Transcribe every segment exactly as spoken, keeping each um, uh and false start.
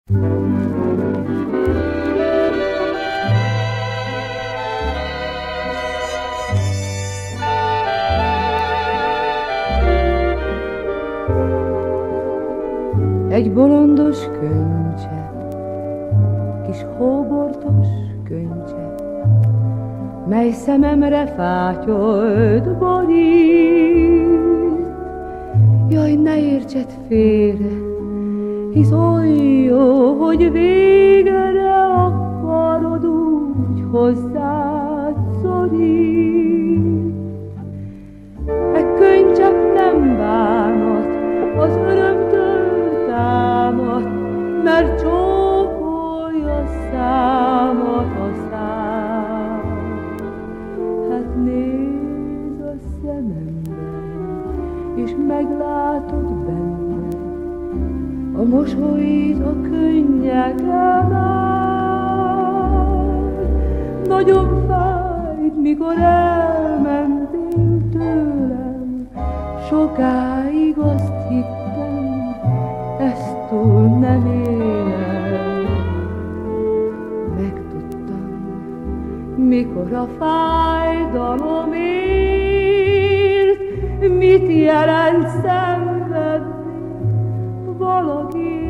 Egy bolondos könycsepp, kis hóbortos könycsepp, mely szememre fátyolt borít. Jaj, ne értsed félre, hisz oly jó, hogy végre akarod úgy hozzád szorít. E könycsepp nem bánat, az örömtől támad, mert csókolja számat a szám. Hát nézd a szememben, és meglátod benne a mosolyt a könnyeken át. Nagyon fájt, mikor elmentél tőlem, sokáig azt hittem, ezt túl nem élem. Megtudtam, mikor a fájdalom ért, mit jelent szenvedni valakiért.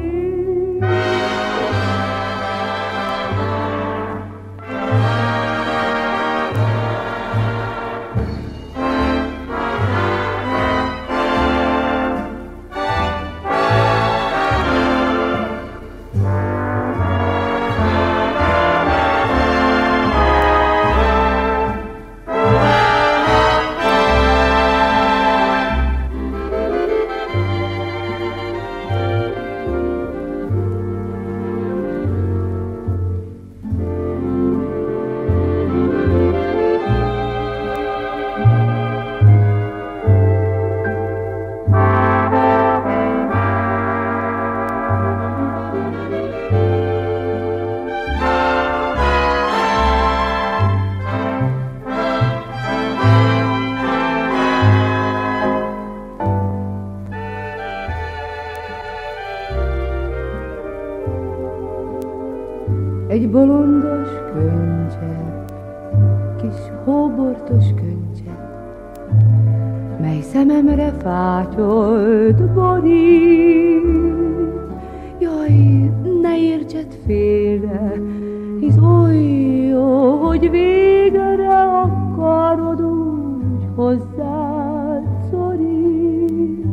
Egy bolondos könycsepp, kis hóbortos könycsepp, mely szememre fátyolt borít. Jaj, ne értsed félre, hisz oly jó, hogy végre akarod úgy hozzád szorít.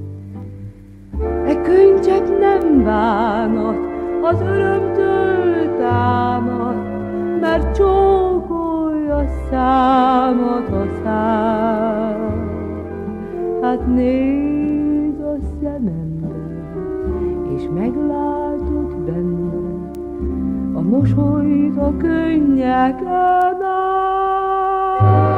E könycsepp nem bánat, az örömtől támad, mert csókolja számat a szám. Hát nézd a szememben, és meglátod benne a mosolyt a könnyeken át.